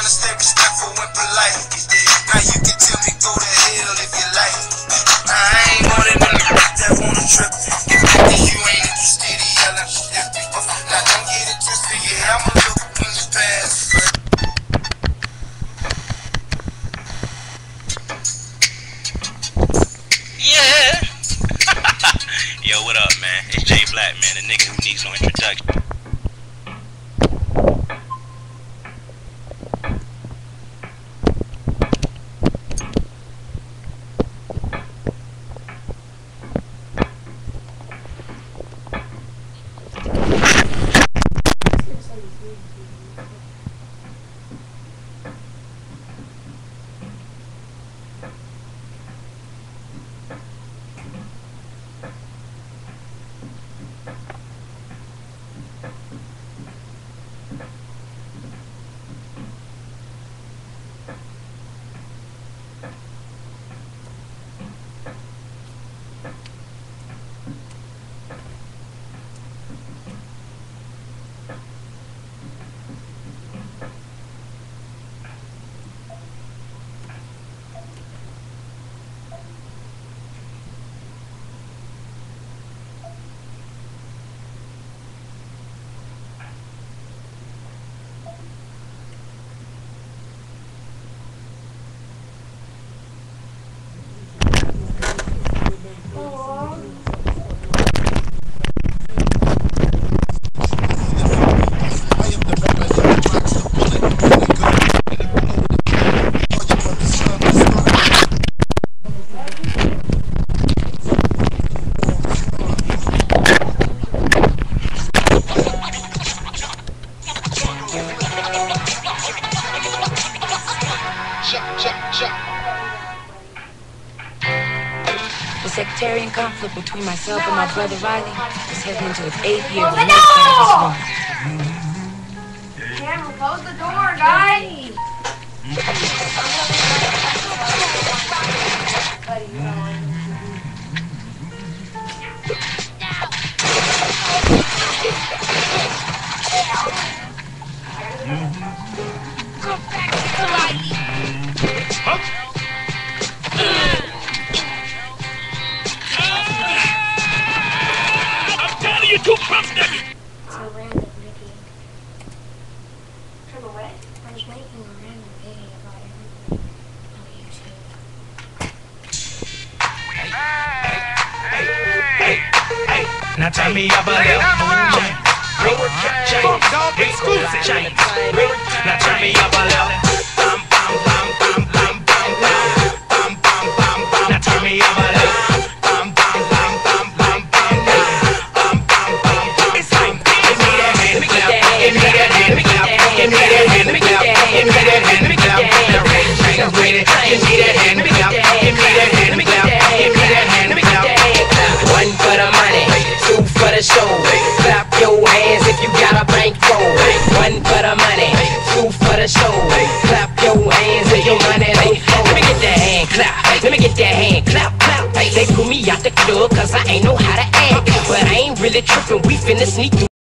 just stay respectful and polite. Now you can tell me go to hell if you like. I ain't one of them that wanna trip. Get back to you, ain't interested in yelling. Now don't get it twisted, yeah, I'ma look in the past. Yeah. Yo, what up, man? It's Jay Black, man, the nigga who needs no introduction. The sectarian conflict between myself and my brother Riley is heading into its 8th year. Cameron, close the door, guys! Go back to Riley! You two pumps, nigga! So random, Ricky. From what? I was making a random video about everybody on YouTube. Hey, now tell me about it. Exclusive. Now tell me about it. Bam, bam, bam, bam, bam, bam, bam, bam, bam, bam. Now tell me about it. Bam, bam, bam, bam, bam, bam, bam, bam, bam. It's like, give me that hand, give me that hand, give me that hand, give me that hand, give me that hand, give me that hand, give me that hand, give me that hand, give me that hand, give me that hand, give me that hand, give me that hand, give me that hand, give me that hand. One for the money, two for the show. Clap your hands if you got a bankroll. One for the money, two for the show. Clap your hands if your money don't flow. Let me get that hand clap, let me get that hand clap, clap. They threw me out the club cause I ain't know how to act, but I ain't really tripping, we finna sneak through